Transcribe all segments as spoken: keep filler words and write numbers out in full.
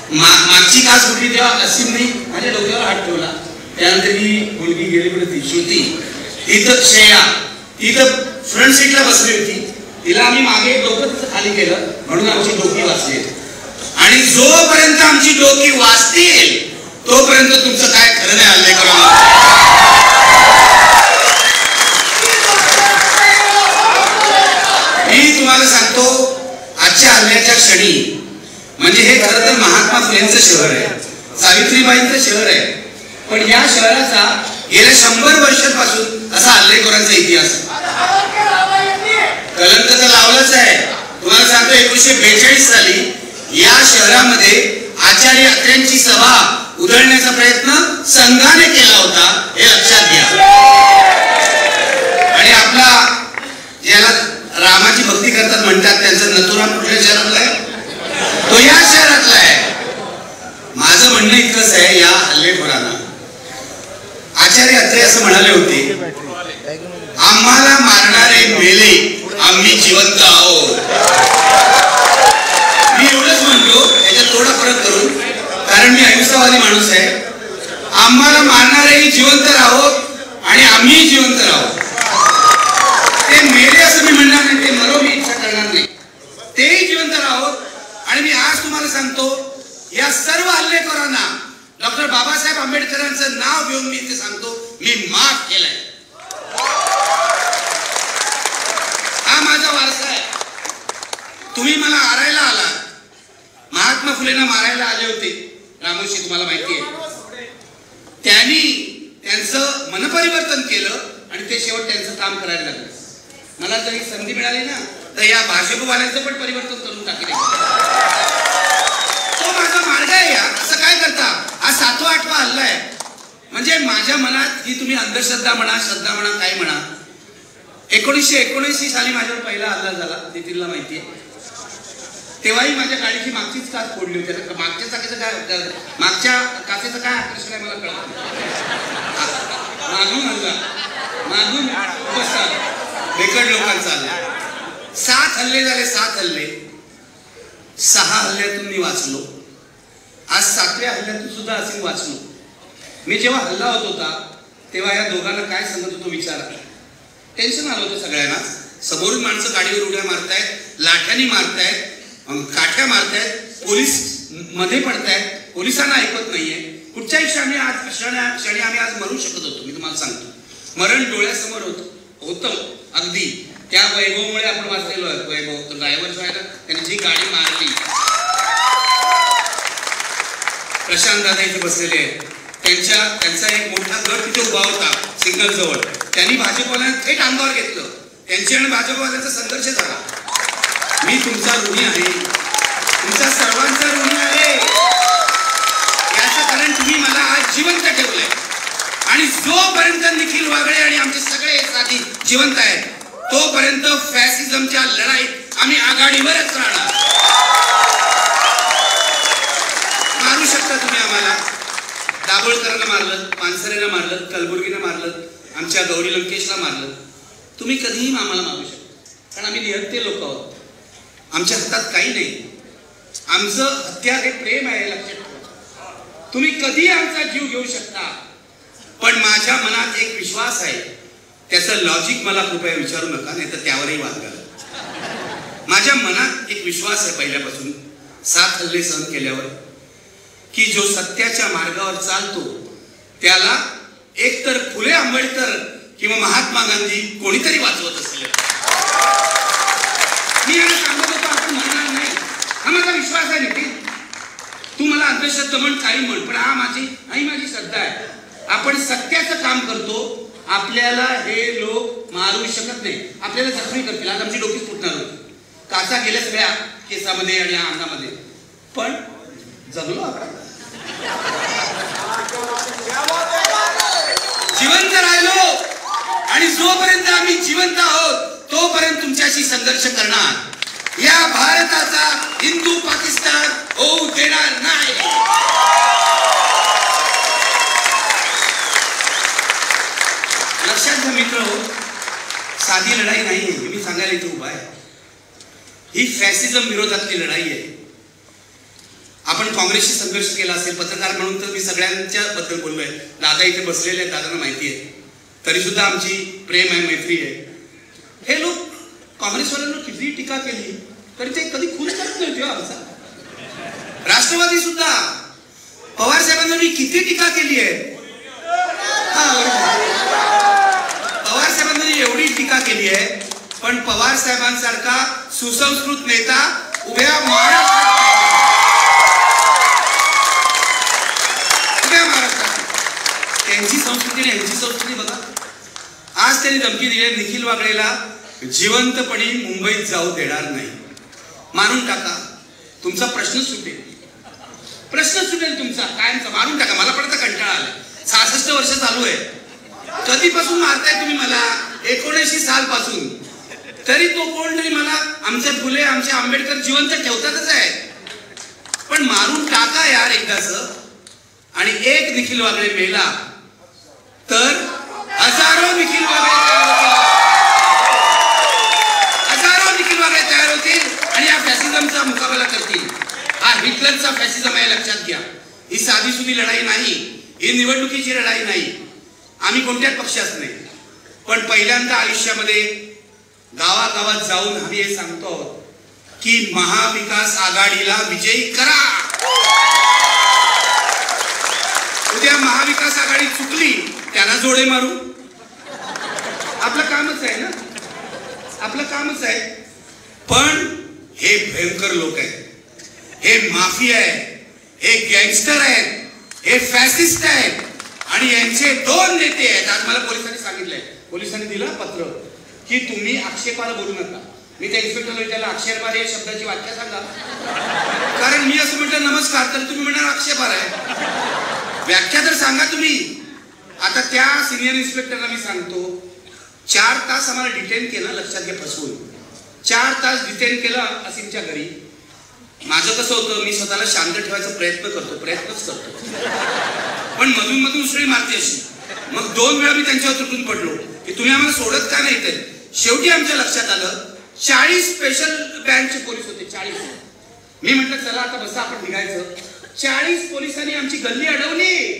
मागची कास फुटली तेव्हा असीमने माझ्या डोक्यावर हात ठेवला. त्यानंतर ही मुलगी गेली पडती श्रुती, इथं श्रेया इथं फ्रंट सीटला बसली होती. तिला आम्ही मागे डोकं तिचं खाली केलं म्हणून आमची डोकी वाचली. आणि जोपर्यंत आमची डोकी वाचतील तोपर्यंत तुमचं काय खरं नाही. हल्ले करा. मी तुम्हाला सांगतो आजच्या हल्ल्याच्या क्षणी म्हणजे हे खरं तर महात्मा फुलेंचं शहर आहे, सावित्रीबाईंचं शहर आहे, पण या शहराचा गेल्या शंभर वर्षांपासून असा हल्लेखोरांचा इतिहास कलंक तर लावलाच आहे. तुम्हाला सांगतो एकोणीसशे बेचाळीस साली या शहरामध्ये आचार्य अत्र्यांची सभा उधळण्याचा प्रयत्न संघाने केला होता, हे लक्षात घ्या. आणि आपला ज्याला रामाची भक्ती करतात म्हणतात त्यांचं नथुराम कुठल्या शहरातला आहे? तो या शहरातला आहे. माझं म्हणणं इतकंच आहे, या हल्लेखोरांना आचार्य अत्रे असं म्हणाले होते, आम्हाला मारणारे मेले, आम्ही जिवंत आहोत. मी एवढंच म्हणतो, याच्यात थोडा फरक करून, कारण मी अहिंसावादी माणूस आहे. आम्हाला मारणारेही जिवंत राहोत आणि आम्ही जिवंत राहोत. ते मेले असं मी म्हणणार नाही, ते मरो मी इच्छा करणार नाही, तेही जिवंत राहोत. आणि मी आज तुम्हाला सांगतो, या सर्व हल्लेखोरांना डॉक्टर बाबासाहेब आंबेडकरांचं नाव घेऊन मी ते सांगतो, मी माफ केलंय. हा माझा वारसा आहे. तुम्ही मला मारायला आला, महात्मा फुलेंना मारायला आले होते रामोशी, तुम्हाला माहिती आहे. त्यांनी त्यांचं मनपरिवर्तन केलं आणि ते शेवट त्यांचं काम करायला लागले. मला जर ही संधी मिळाली ना तर या भाजपवाल्यांचं पण परिवर्तन करून टाकेल. तो माझा मार्ग आहे. या असं काय करता, हा सातवा आठवा हल्ला आहे. म्हणजे माझ्या मनात ही तुम्ही अंधश्रद्धा म्हणा, श्रद्धा म्हणा, काय म्हणा, एकोणीसशे एकोणऐंशी साली माझ्यावर पहिला हल्ला झाला, नितीनला माहितीये. तेव्हाही माझ्या गाडीची मागचीच काच फोडली होती. मागच्या चाकीचं काय, मागच्या काचेचं काय आकर्षण आहे मला कळत नाही. मागून हल्ला, मागून बसतात बेकड लोकांचा हल्ला. सात हल्ले झाले, सात हल्ले. सहा हल्ल्यातून मी वाचलो. आज सातव्या हल्ल्यातून सुद्धा असे वाचलो. मी जेव्हा हल्ला होत होता तेव्हा या दोघांना काय सांगत होतो विचारा. टेन्शन आलं होतं सगळ्यांना. समोरून माणसं गाडीवर उड्या मारतायत, लाठ्यानी मारतायत, काठ्या मारतायत, पोलीस मध्ये पडतायत, पोलिसांना ऐकत नाहीये. कुठच्याही क्षणी आज क्षणी आम्ही आज मरू शकत होतो. मी तुम्हाला सांगतो, मरण डोळ्यासमोर होतं होतं अगदी. त्या वैभवमुळे आपण वाचलेलो आहे. वैभव तर ड्रायव्हर जो आहे ना, त्याने जी गाडी मारली, प्रशांत दादा इथे बसलेले आहेत, त्यांच्या त्यांचा एक मोठा गट तिथे उभा होता सिग्नल जवळ. त्यांनी भाजपवाल्यांना थेट अंगावर घेतलं. त्यांची आणि भाजपवाल्यांचा संघर्ष झाला. मी तुमचा ऋणी आहे, तुमचा सर्वांचा ऋणी आहे. याचं कारण तुम्ही मला आज जिवंत ठेवलंय. आणि जोपर्यंत निखिल वागळे आणि आमचे सगळे साथी जिवंत आहेत तोपर्यंत फॅसिझमच्या लढाईत आम्ही आघाडीवरच राहणार. मारू शकता तुम्ही आम्हाला. दाभोळकरांना मारलं, पानसरेला मारलं, कलबुर्गीला मारलं, आमच्या गौरी लंकेशला मारलं. तुम्ही कधीही आम्हाला मारू शकता, कारण आम्ही निहत्ते लोक आहोत. आमच्या हातात काही नाही. आमचं हत्यार हे प्रेम आहे, लक्षात ठेवा. तुम्ही कधी आमचा जीव घेऊ शकता, पण माझ्या मनात एक विश्वास आहे. त्याचं लॉजिक मला कृपया विचारू नका, नाही तर त्यावरही वाद घाला. माझ्या मनात एक विश्वास आहे पहिल्यापासून, सात हल्ले सहन केल्यावर, की जो सत्याच्या मार्गावर चालतो त्याला एकतर फुले आंबेडकर किंवा महात्मा गांधी कोणीतरी वाचवत असतील. मी यांना सांगत होतो आपण म्हणणार नाही. हा माझा विश्वास आहे. नितीन, तू मला अंधश्रद्धा म्हण, काही म्हण, पण हा माझी ही माझी श्रद्धा आहे. आपण सत्याचं काम करतो. आपल्याला हे लोक मारू शकत नाही, आपल्याला जखमी करतील. आज आमची डोकीच फुटणार होती, काचा गेल्या सगळ्या केसामध्ये आणि अंगामध्ये, पण जगलो आपण, जिवंत राहिलो. आणि जोपर्यंत आम्ही जिवंत आहोत तोपर्यंत तुमच्याशी संघर्ष करणार. या भारताचा हिंदू पाकिस्तान होऊ देणार नाही. लक्षात घ्या मित्र, साधी लढाई नाही आहे. मी सांगायला इथे उभा आहे. ही फॅसिझम विरोधातली लढाई आहे. आपण काँग्रेसशी संघर्ष केला असेल, पत्रकार म्हणून तर मी सगळ्यांच्या बद्दल बोललोय. दादा इथे बसलेले आहेत, दादांना माहिती आहे. तरी सुद्धा आमची प्रेम आहे, मैत्री आहे. हे लोक काँग्रेसवाल्यांना किती टीका केली तरी ते कधी खून करत नव्हते. आमचा राष्ट्रवादी सुद्धा पवार साहेबांना मी किती टीका केली आहे. पवार साहेबांनी एवढी टीका केली आहे, पण पवार साहेबांसारखा सुसंस्कृत नेता उभ्या महाराष्ट्रात उभ्या महाराष्ट्रात त्यांची संस्कृती आणि यांची संस्कृती बघा. आज त्यांनी धमकी दिली आहे निखिल वागळेला जिवंतपणी मुंबईत जाऊ देणार नाही, मारून टाका, तुमचा प्रश्न सुटेल, प्रश्न सुटेल तुमचा कायमचा, मारून टाका. मला पण कंटाळा आला. सहासष्ट वर्ष चालू आहे. कधीपासून मारताय तुम्ही मला? एकोणऐंशी साल पासून. तरी तो कोण तरी मला आमचे फुले आमचे आंबेडकर जिवंत ठेवतातच आहे, पण मारून टाका यार एकदाच. आणि एक निखिल वागळे मेला तर हजारो निखिल वागळे तयार होतील, हजारो निखिल वागळे तयार होतील आणि या फॅसिझमचा मुकाबला करतील. हा हिटलरचा फॅसिझम आहे, लक्षात घ्या. ही साधी सुधी लढाई नाही, ही निवडणुकीची लढाई नाही. आम्ही कोणत्याच पक्षात नाही, पण पहिल्यांदा आयुष्यामध्ये गावागावात जाऊन आम्ही हे सांगतो की महाविकास आघाडीला विजयी करा. उद्या महाविकास आघाडी चुकली त्यांना जोडे मारू. आपलं कामच आहे ना, आपलं कामच आहे. पण हे भयंकर लोक आहेत, हे माफिया आहेत, हे गँगस्टर आहेत, हे फॅसिस्ट आहेत आणि यांचे दोन नेते आहेत. आज मला पोलिसांनी सांगितलंय, पोलिसांनी दिलं पत्र की तुम्ही आक्षेपाला बोलू नका. मी त्या इन्स्पेक्टरला विचारलं आक्षेपार या शब्दाची व्याख्या सांगा, कारण मी असं म्हटलं नमस्कार तर तुम्ही म्हणणार आक्षेपार आहे, व्याख्या तर सांगा तुम्ही. आता त्या सिनियर इन्स्पेक्टरला मी सांगतो, चार तास आम्हाला डिटेन केलं, लक्षात घ्या, फसवून चार तास डिटेन केलं असीमच्या घरी. माझं कसं होतं, मी स्वतःला शांत ठेवायचा प्रयत्न करतो, प्रयत्नच करतो, पण मधून मधून उसळी मारते अशी. मग दोन वेळा मी त्यांच्यावर तुटून पडलो की तुम्ही आम्हाला सोडत का नाही. तर शेवटी आमच्या लक्षात आलं चाळीस स्पेशल बँकचे पोलीस होते, चाळीस. मी म्हटलं चला आता बसा आपण निघायचं. चाळीस पोलिसांनी आमची गल्ली अडवली,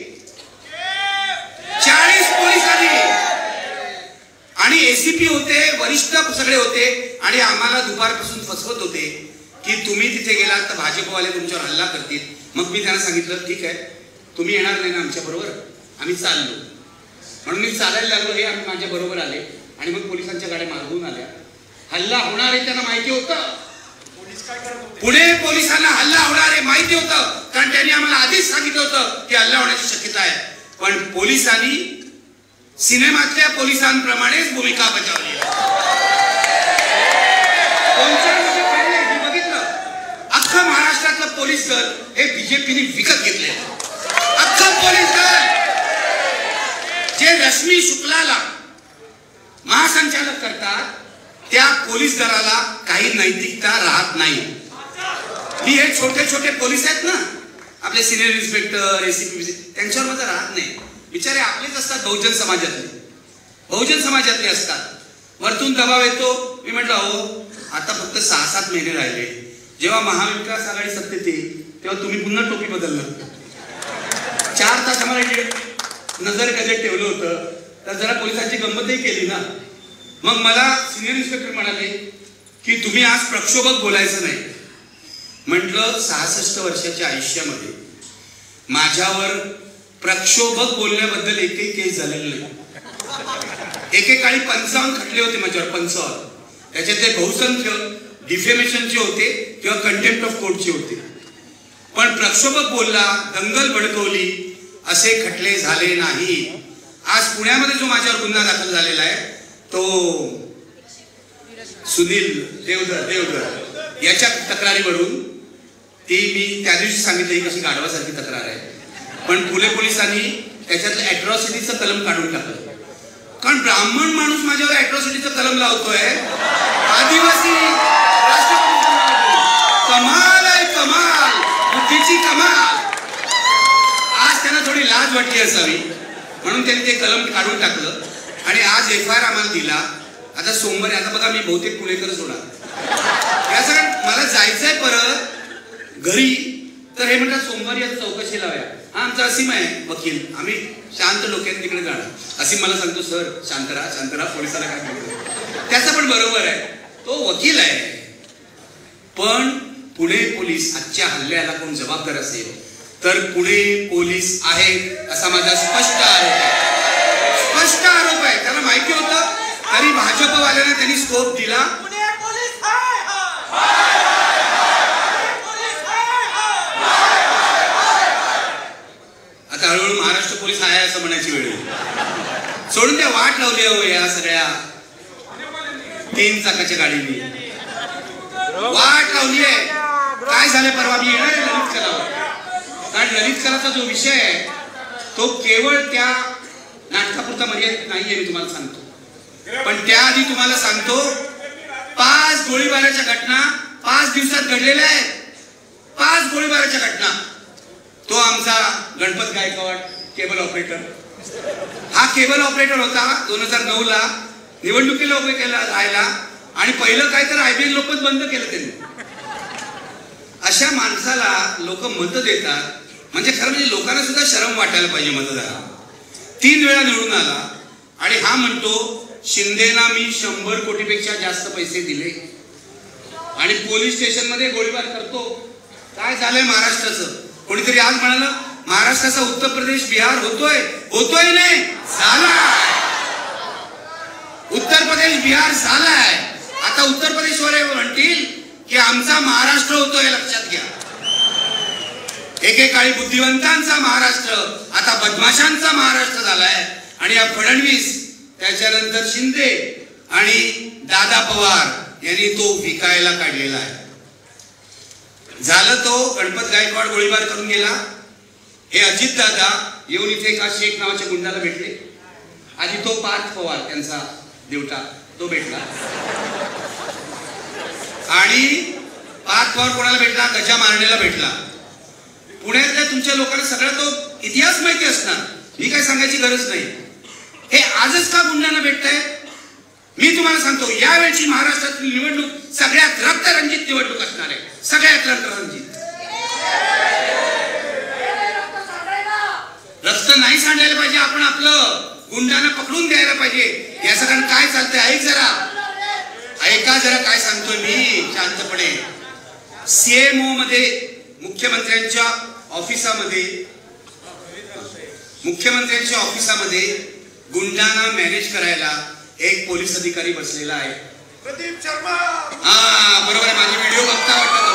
चाळीस पोलिसांनी. आणि एसीपी होते, वरिष्ठ सगळे होते आणि आम्हाला दुपारपासून फसवत होते की तुम्ही तिथे गेलात तर भाजपवाले तुमच्यावर हल्ला करतील. मग मी त्यांना सांगितलं ठीक आहे, तुम्ही येणार नाही ना आमच्या बरोबर, आम्ही चाललो. म्हणून मी चालायला लागलो, हे आम्ही माझ्या बरोबर आले आणि मग पोलिसांच्या गाड्या मागवून आल्या. हल्ला होणार आहे त्यांना माहिती होतं, पुणे पोलिसांना हल्ला होणार आहे माहिती होतं, कारण त्यांनी आम्हाला आधीच सांगितलं होतं की हल्ला होण्याची शक्यता आहे. पण पोलिसांनी सिनेमातल्या पोलिसांप्रमाणेच भूमिका बजावली. बघितलं, अख्खं महाराष्ट्रातलं पोलीस दल हे बीजेपीने विकत घेतले. अख्खं पोलीस दल जे रश्मी शुक्लाला महासंचालक करतात त्या पोलीस दलाला काही नैतिकता राहत नाही. मी हे छोटे छोटे पोलीस आहेत ना, आपले सिनियर इन्स्पेक्टर, एसीपी, त्यांच्यावर माझा राहत नाही. बिचारे आपलेच असतात, बहुजन समाजातले, बहुजन समाजातले असतात. वरतून दबाव येतो. मी म्हटलं हो आता फक्त सहा सात महिने राहिले, जेव्हा महाविकास आघाडी सत्तेत येईल तेव्हा तुम्ही पुन्हा टोपी बदलणार. चार तास आम्हाला नजर गजर ठेवलं होतं तर जरा पोलिसांची गंमतही केली ना. मग मला सिनियर इन्स्पेक्टर म्हणाले की तुम्ही आज प्रक्षोभक बोलायचं नाही. म्हटलं सहासष्ट वर्षाच्या आयुष्यामध्ये माझ्यावर प्रक्षोभक बोलण्याबद्दल एकही केस झालेलं नाही. एकेकाळी पंचावन्न खटले होते माझ्यावर, पंचावन्न. त्याच्यातले बहुसंख्य डिफेमेशनचे होते किंवा कंटेम्प्ट ऑफ कोर्टचे होते. पण प्रक्षोभक बोलला, दंगल भडकवली असे खटले झाले नाही. आज पुण्यामध्ये जो माझ्यावर गुन्हा दाखल झालेला आहे तो सुनील देवधर देवधर याच्या तक्रारीवरून, ती मी त्या दिवशी सांगितलं ही कशी गाढवासारखी तक्रार आहे, पण पुणे पोलिसांनी त्याच्यातलं ॲट्रॉसिटीचं कलम काढून टाकलं. कारण ब्राह्मण माणूस माझ्यावर ॲट्रॉसिटीचं कलम लावतोय, आदिवासी कमाल आहे, कमाल, बुद्धीची कमाल. आज त्यांना थोडी लाज वाटली असावी म्हणून त्यांनी ते कलम काढून टाकलं आणि आज एफ आय आर आम्हाला दिला. आता सोमवारी, आता बघा मी बहुतेक पुणेकरच होणार. या सगळ्यात मला जायचंय परत घरी, तर हे म्हणतात सोमवारी आज चौकशी लावूया. हा आमचा असीम आहे वकील, आम्ही शांत डोक्यात तिकडे जाणार. असीम मला सांगतो सर शांत राहा शांत राहा, पोलिसाला काय म्हणतो. त्याचं पण बरोबर आहे, तो वकील आहे. पण पुणे पोलीस आजच्या हल्ल्याला कोण जबाबदार असेल तर पुणे पोलीस आहेत असा माझा स्पष्ट आरोप आहे. स्पष्ट आरोप आहे. त्याला माहिती होतं तरी भाजपवाल्यांना त्यांनी स्कोप दिला. आता हळूहळू महाराष्ट्र पोलीस आहे असं म्हणायची वेळ सोडून त्या वाट लावली हो या सगळ्या तीन चाकाच्या गाडीने वाट लावली आहे. काय झालं परवा मी येणार आहे ललित कलावर, कारण ललित कलाचा जो विषय आहे तो केवळ त्या नाटकापुरता मर्यादित नाहीये, मी तुम्हाला सांगतो. पण त्याआधी तुम्हाला सांगतो पाच गोळीबाराच्या घटना पाच दिवसात घडलेल्या आहेत. पाच गोळीबाराच्या घटना. तो आमचा गणपत गायकवाड केबल ऑपरेटर, हा केबल ऑपरेटर होता दोन हजार नऊ ला निवडणुकीला उभे केला राहिला आणि पहिलं काय तर आयबीएन लोकमत बंद केलं त्यांनी. अशा माणसाला लोक मत देतात म्हणजे खरं म्हणजे लोकांना सुद्धा शरम वाटायला पाहिजे. मतदार तीन वेळा निवडून आला आणि हा म्हणतो शिंदेना मी शंभर कोटीपेक्षा जास्त पैसे दिले आणि पोलीस स्टेशन मध्ये गोळीबार करतो. काय झालंय महाराष्ट्राचं? कोणीतरी आज म्हणालं महाराष्ट्राचा उत्तर प्रदेश बिहार होतोय. होतोय नाही झालाय. उत्तर प्रदेश बिहार झालाय. आता उत्तर प्रदेशवाले म्हणतील की आमचा महाराष्ट्र होतोय. लक्षात घ्या, एकेकाळी बुद्धिवंतांचा महाराष्ट्र आता बदमाशांचा महाराष्ट्र झालाय. आणि या फडणवीस त्याच्यानंतर शिंदे आणि दादा पवार यांनी तो विकायला काढलेला आहे. झालं तो गणपत गायकवाड गोळीबार करून गेला. हे अजित दादा येऊन इथे एका शेख नावाच्या गुंडाला भेटले. आधी तो पार्थ पवार त्यांचा देवटा तो भेटला आणि पार्थ पवार कोणाला भेटला? गजा मारण्याला भेटला. पुण्यातल्या तुमच्या लोकांना सगळा तो इतिहास माहिती असणार, मी काय सांगायची गरज नाही. हे आजच का गुंडांना भेटताय? मी तुम्हाला सांगतो यावेळची महाराष्ट्रातील निवडणूक सगळ्यात रक्तरंजित निवडणूक असणार आहे. सगळ्यात रक्तरंजित. रक्त नाही सांडायला पाहिजे. आपण आपलं गुंडांना पकडून द्यायला पाहिजे. या सगळ्यांना काय चालतंय ऐक जरा, ऐका जरा काय सांगतोय मी शांतपणे. सीएमओ मध्ये मुख्यमंत्र्यांच्या ऑफिसामध्ये मुख्यमंत्र्यांच्या ऑफिसामध्ये गुंडांना मॅनेज करायला एक पोलीस अधिकारी बसलेला आहे. प्रदीप शर्मा. हा बरोबर आहे. माझी व्हिडिओ बघता वाटतं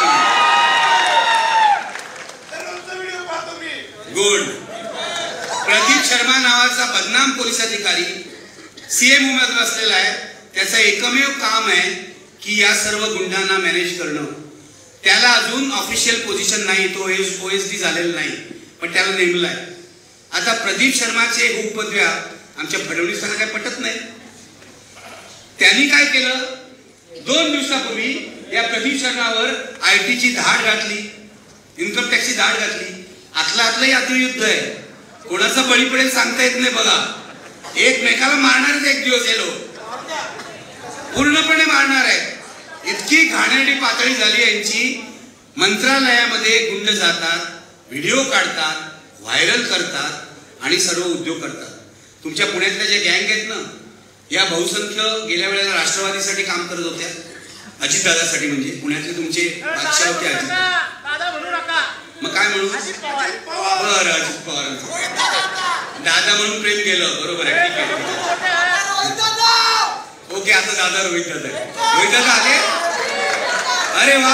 तुम्ही? गुड. प्रदीप शर्मा नावाचा बदनाम पोलीस अधिकारी सीएमओ मध्ये बसलेला आहे. त्याचं एकमेव काम आहे की या सर्व गुंडांना मॅनेज करणं. त्याला अजून ऑफिशियल पोझिशन नाही, तो ओएसडी झालेला नाही, पण त्याला नेमलाय. आता प्रदीप शर्माचे उपपदव्या आमच्या फडणवीसांना काय पटत नाही. त्यांनी काय केलं, दोन दिवसापूर्वी या प्रदीप शर्मावर आयटीची धाड घातली, इन्कम टॅक्सची धाड घातली. आतला आतलं यात्रुयुद्ध आहे. कोणाचा बळी पडेल सांगता येत नाही. बघा, एकमेकाला मारणारच एक दिवस हे लोक पूर्णपणे मारणार आहे. इतकी घाणेरडी पातळी झाली यांची. मंत्रालयामध्ये गुंड जातात, व्हिडिओ काढतात, व्हायरल करतात आणि सर्व उद्योग करतात. तुमच्या पुण्यातल्या ज्या गँग आहेत ना, या बहुसंख्य गेल्या वेळेला राष्ट्रवादीसाठी काम करत होत्या, अजितदादासाठी. म्हणजे पुण्यातले तुमचे बादशाह होते अजित. मग काय म्हणू? बरं, अजित पवार दादा म्हणून प्रेम केलं. बरोबर आहे, ठीक आहे. ओके, आता दादा रोहित दादा रोहित दादा आले. अरे वा,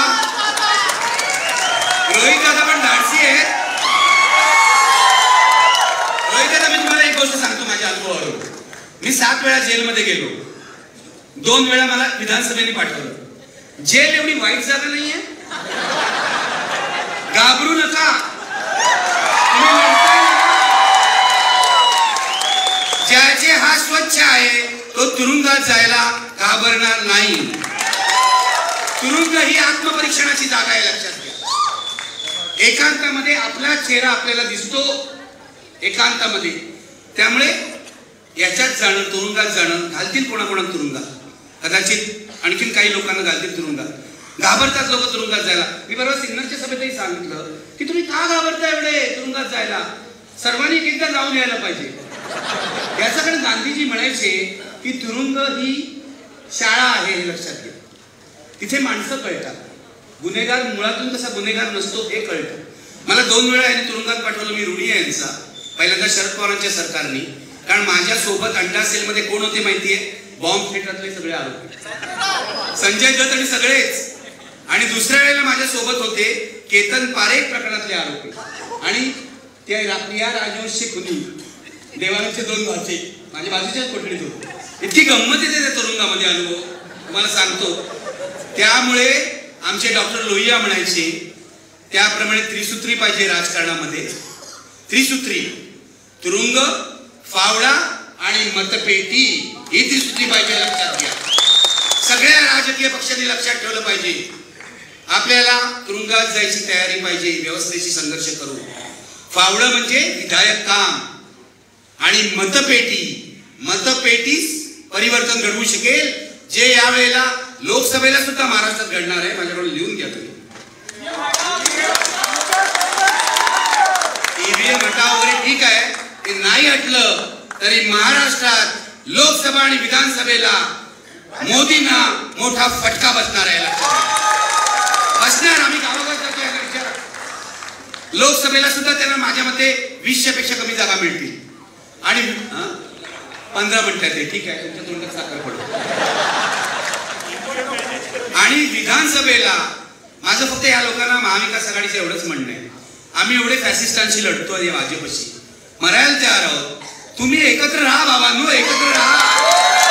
रोहित दादा पण धाडसी आहे. रोहित दादा, मी तुम्हाला एक गोष्ट सांगतो माझ्या अनुभवावरून. मी सात वेळा जेलमध्ये गेलो, दोन वेळा मला विधानसभेने पाठवलं. जेल एवढी वाईट जागा नाहीये, घाबरू नका. ज्याचे हात स्वच्छ आहे तो तुरुंगात जायला घाबरणार नाही. तुरुंग ही आत्मपरीक्षणाची जागा आहे, लक्षात घ्या. एकांतामध्ये आपला चेहरा आपल्याला दिसतो, एकांतामध्ये. त्यामुळे याच्यात जाणं, तुरुंगात जाणं, घालतील कोणाकोणा तुरुंगात, कदाचित आणखीन काही लोकांना घालतील तुरुंगात. घाबरतात लोक तुरुंगात जायला. मी परवा सिग्नलच्या सभेतही सांगितलं की तुम्ही का घाबरता एवढे तुरुंगात जायला, सर्वांनी एकदा जाऊन यायला पाहिजे. याच्याकडे गांधीजी म्हणायचे की तुरुंग ही शाळा आहे हे लक्षात घ्या. तिथे माणसं कळतात, गुन्हेगार मुळातून कसा गुन्हेगार नसतो हे कळतं. मला दोन वेळा यांनी तुरुंगात पाठवलं. मी ऋणी आहे यांचा. पहिल्यांदा शरद पवारांच्या सरकारने, कारण माझ्या सोबत अंडा सेल मध्ये कोण होते माहितीये? बॉम्ब थिएटरले सगळे आरोपी, संजय दत्त आणि सगळेच. आणि दुसऱ्या वेळेला माझ्या सोबत होते केतन पारेख प्रकरणातले आरोपी आणि त्या प्रिया राजवंशी खुनी, देवानंदचे दोन भाचे माझ्या बाजूच्याच कोठडीत होते. इतकी गंमत येते त्या तुरुंगामध्ये, अनुभव तुम्हाला सांगतो. त्यामुळे आमचे डॉक्टर लोहिया म्हणायचे त्याप्रमाणे त्रिसूत्री पाहिजे राजकारणामध्ये. त्रिसूत्री, तुरुंग, फावडा आणि मतपेटी ही त्रिसूत्री पाहिजे, लक्षात घ्या. सगळ्या राजकीय पक्षांनी लक्षात ठेवलं पाहिजे. आपल्याला तुरुंगात जायची तयारी पाहिजे, व्यवस्थेशी संघर्ष करू. फावडं म्हणजे विधायक काम आणि मतपेटी, मतपेटीच परिवर्तन घडवू शकेल, जे यावेळेला लोकसभेला सुद्धा महाराष्ट्रात घडणार आहे. माझ्याकडून लिहून घ्या तुम्ही. ईव्हीएम हटाव वगैरे ठीक आहे, ते नाही हटलं तरी महाराष्ट्रात लोकसभा आणि विधानसभेला मोदींना मोठा फटका बसणार आहे. बसणार. आम्ही गावागावात जातो याचा विचार. लोकसभेला सुद्धा त्यांना माझ्या मते वीसशे पेक्षा कमी जागा मिळतील. आणि पंधरा मिनिटात आहे, ठीक आहे, तुमच्या तोंडात साखर पडतो. आणि विधानसभेला माझं फक्त या लोकांना महाविकास आघाडीचं एवढंच म्हणणं आहे, आम्ही एवढे फॅसिस्टांशी लढतो आणि भाजपशी मरायला तयार आहोत. तुम्ही एकत्र राहा बाबांनो, एकत्र राहा.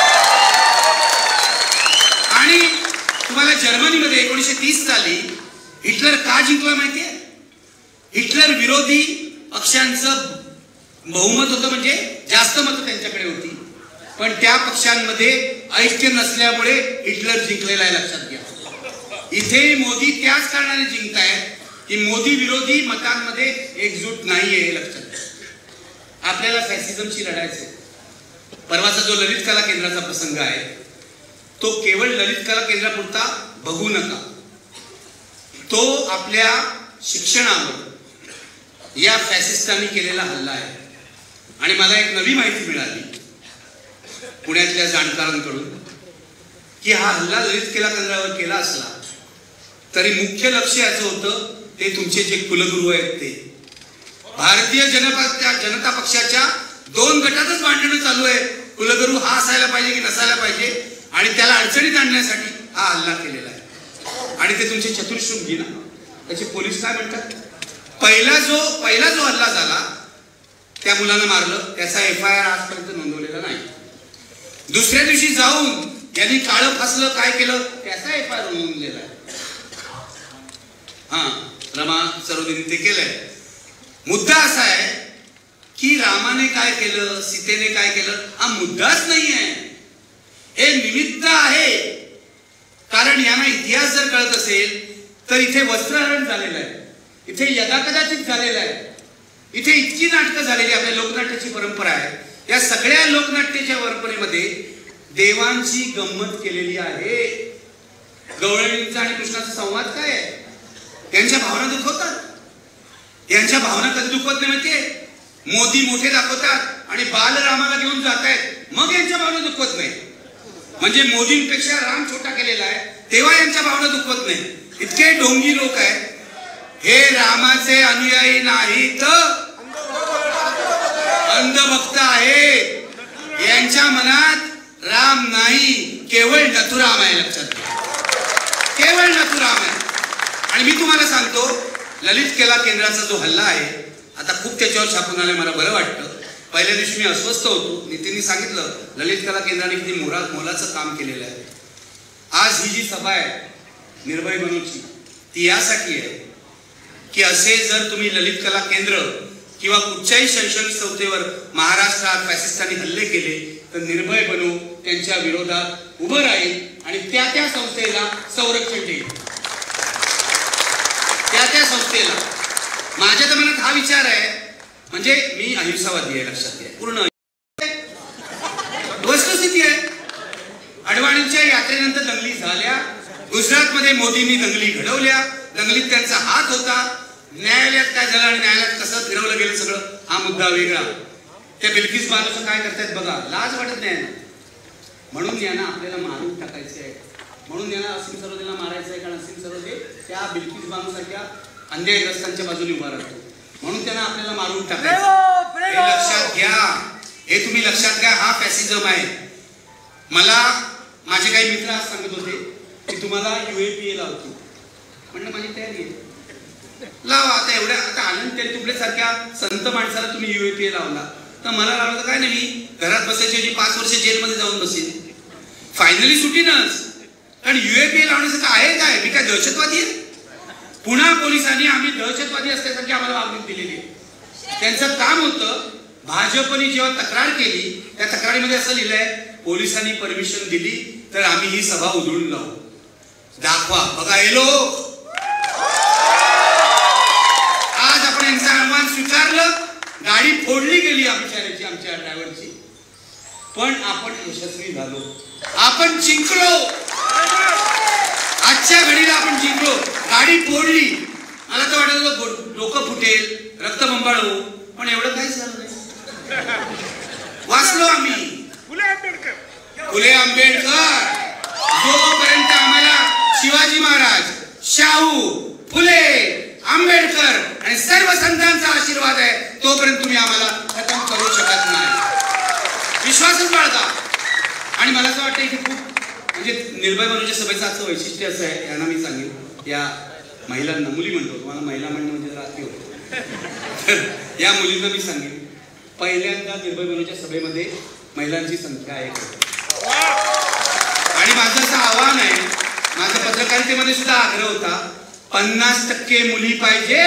आणि तुम्हाला जर्मनीमध्ये एकोणीसशे तीस साली हिटलर का जिंकला माहितीये? हिटलर विरोधी पक्षांचं बहुमत होतं, म्हणजे जास्त मतं त्यांच्याकडे होती, पण त्या पक्षांमध्ये ऐक्य नसल्यामुळे हिटलर जिंकलेला आहे, लक्षात घ्या. इथे मोदी त्याच कारणाने जिंकतायत की मोदी विरोधी मतांमध्ये एकजूट नाहीये, हे लक्षात घ्या. आपल्याला फॅसिझमशी लढायचंय. परवाचा जो ललित कला केंद्राचा प्रसंग आहे तो केवळ ललित कला केंद्रापुरता बघू नका. तो आपल्या शिक्षणावर या फॅसिस्टांनी केलेला हल्ला आहे. आणि मला एक नवी माहिती मिळाली पुण्यातल्या जाणकारांकडून की हा हल्ला ललित कला केंद्रावर केला असला तरी मुख्य लक्ष याचं होतं ते तुमचे जे कुलगुरू आहेत ते. भारतीय जनता जनता पक्षाच्या दोन गटातच भांडणं चालू आहे, कुलगुरू हा असायला पाहिजे की नसायला पाहिजे, आणि त्याला अडचणीत आणण्यासाठी हा हल्ला केलेला आहे. आणि ते तुमचे चतुर्शृंगी ना, त्याचे पोलीस काय म्हणतात? पहिला जो पहिला जो हल्ला झाला त्या मुलानं मारलं, त्याचा एफ आय आर आजपर्यंत नोंदवलेला नाही. दुसऱ्या दिवशी जाऊन यांनी काळं फासलं काय केलं त्याचा एफ आय आर नोंदवलेला आहे. हा, रमा सरोदीने ते केलंय. मुद्दा असा आहे की रामाने काय केलं, सीतेने काय केलं हा मुद्दाच नाही आहे, हे निमित्त आहे. कारण यांना इतिहास जर कळत असेल तर इथे वस्त्रहरण झालेलं आहे, इथे यदाकदाचित झालेलं आहे, इथे इतकी नाटकं झालेली, आपल्या लोकनाट्याची परंपरा आहे. या सगळ्या लोकनाट्याच्या परंपरेमध्ये देवांची गंमत केलेली आहे. गवळणींचा आणि कृष्णाचा संवाद काय आहे? त्यांच्या भावना दुखवतात. यांच्या भावना कधी दुखवत नाही माहितीये? मोदी मोठे दाखवतात आणि बालरामाला घेऊन जात आहेत, मग यांच्या भावना दुखवत नाही. म्हणजे मोदींपेक्षा राम छोटा केलेला आहे तेव्हा यांच्या भावना दुखवत नाही. इतके ढोंगी लोक आहेत. हे रामाचे अनुयायी नाहीत, अंधभक्त आहेत. यांच्या मनात राम नाही, केवळ नथुराम आहे, लक्षात घ्या. केवळ नथुराम आहे. आणि मी तुम्हाला सांगतो, ललित कला केंद्राचा जो हल्ला आहे, आता खूप त्याच्यावर छापून आले, मला बरं वाटतं. पहिल्या दिवशी मी अस्वस्थ होतो. नितीननी सांगितलं ललित कला केंद्राने किती मोरा मोलाचं काम केलेलं आहे. आज ही जी सभा आहे निर्भय बनूची, ती यासाठी आहे की असे जर तुम्ही ललित कला केंद्र किंवा कुठच्याही शैक्षणिक संस्थेवर महाराष्ट्रात फॅसिस्टांनी हल्ले केले तर निर्भय बनू त्यांच्या विरोधात उभं राहील आणि त्या त्या संस्थेला संरक्षण देईल. त्या त्या संस्थेला. माझ्या तर मनात हा विचार आहे, म्हणजे मी अहिंसावादी आहे, लक्षात घ्या. पूर्ण वस्तुस्थिती आहे. अडवाणींच्या यात्रेनंतर दंगली झाल्या, गुजरातमध्ये मोदींनी दंगली घडवल्या, दंगलीत त्यांचा हात होता. न्यायालयात काय झालं आणि न्यायालयात कसं फिरवलं गेलं सगळं हा मुद्दा वेगळा. त्या बिल्किस बानोचं काय करतायत बघा, लाज वाटत नाही. म्हणून यांना आपल्याला मारून टाकायचे आहे, म्हणून यांना असीम सरोदेला मारायचं आहे, कारण असीम सरोदे त्या बिल्किस बानो सारख्या अन्यायग्रस्तांच्या बाजूने उभा राहतो, म्हणून त्यांना आपल्याला मारून टाकायचं. हे लक्षात घ्या, हे तुम्ही लक्षात घ्या. हा फॅसिझम आहे. मला माझे काही मित्र आज सांगत होते की तुम्हाला युएपीए लावतो, म्हणलं माझी तयारी आहे, लावा. आता एवढ्या आता आनंद तेलतुंबडे सारख्या संत माणसाला तुम्ही युएपीए लावला तर मला लावलं तर काय नाही, मी घरात बसायची जी पाच वर्ष जेलमध्ये जाऊन बसेल, फायनली सुटीनच. कारण युएपीए लावण्याचं काय आहे, काय मी काय दहशतवादी आहे? पुन्हा पोलिसांनी आम्ही दहशतवादी असल्यासारखी आम्हाला वागणूक दिलेली आहे. त्यांचं काम होतं, भाजपने जेव्हा तक्रार केली त्या तक्रारीमध्ये असं लिहिलंय, पोलिसांनी परमिशन दिली तर आम्ही ही सभा उधळून लावू. दाखवा, बघा हे लोक. आज आपण यांचं आव्हान स्वीकारलं, गाडी फोडली गेली बिचाऱ्याची, आमच्या ड्रायव्हरची, पण आपण यशस्वी झालो, आपण जिंकलो. आजच्या घडीला आपण जिंकलो. गाडी फोडली, मला तर वाटत डोकं फुटेल, रक्तबंबाळ होऊ, पण एवढं काहीच झालं नाही. वाचलो आम्ही. फुले आंबेडकर फुले आंबेडकर जोपर्यंत आम्हाला शिवाजी महाराज, शाहू, फुले, आंबेडकर आणि सर्व संतांचा आशीर्वाद आहे, तोपर्यंत तुम्ही आम्हाला खतम करू शकत नाही. विश्वासच बाळगा. आणि मला असं वाटतं की खूप म्हणजे निर्भय बनूच्या सभेचं असं वैशिष्ट्य असं आहे, यांना मी सांगेन, या महिलांना, मुली म्हणतो, तुम्हाला महिला म्हणणं म्हणजे रात्री होतो, या मुलींना मी सांगेन, पहिल्यांदा निर्भय बनूच्या सभेमध्ये महिलांची संख्या आहे. आणि माझं असं आव्हान आहे, माझ्या पत्रकारितेमध्ये सुद्धा आग्रह होता, पन्नास टक्के मुली पाहिजे.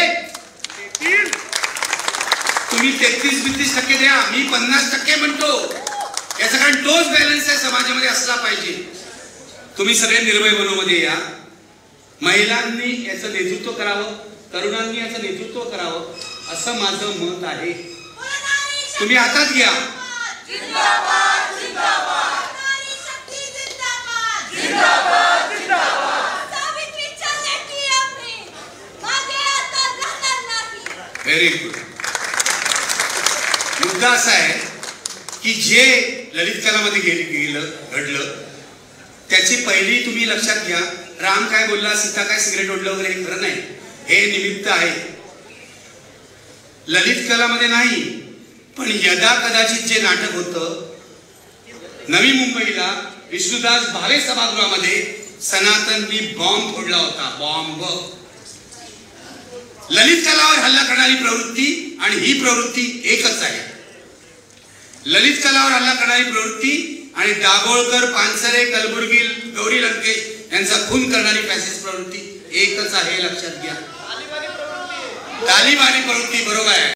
तुम्ही तेहतीस बित्तीस टक्के द्या, मी पन्नास टक्के म्हणतो. याचा कारण तोच बॅलन्स आहे समाजामध्ये असला पाहिजे. तुम्ही सगळे निर्भय बनूमध्ये या. महिलांनी याचं नेतृत्व करावं, तरुणांनी याचं नेतृत्व करावं, असं माझं मत आहे. तुम्ही हातात घ्या. Very good. मुद्दा असा आहे की जे ललित कलामध्ये गेलं घडलं त्याची पहिली तुम्ही लक्षात घ्या. राम काय बोलला, सीता काय सिगरेट ओढलं वगैरे हे खरं नाही, हे निमित्त आहे. ललित कलामध्ये नाही, पण यदा कदाचित जे नाटक होतं नवी मुंबईला विष्णुदास भावे सभागृहामध्ये सनातननी बॉम्ब फोडला होता. बॉम्ब. ललित कलावर हल्ला करणारी प्रवृत्ती आणि ही प्रवृत्ती एकच आहे. ललित कलावर हल्ला करणारी प्रवृत्ती आणि दाभोळकर, पानसरे, कलबुर्गी, गौरी लंकेश यांचा खून करणारी फॅसिस्ट प्रवृत्ती एकच आहे, लक्षात घ्या. तालिबानी प्रवृत्ती बरोबर आहे.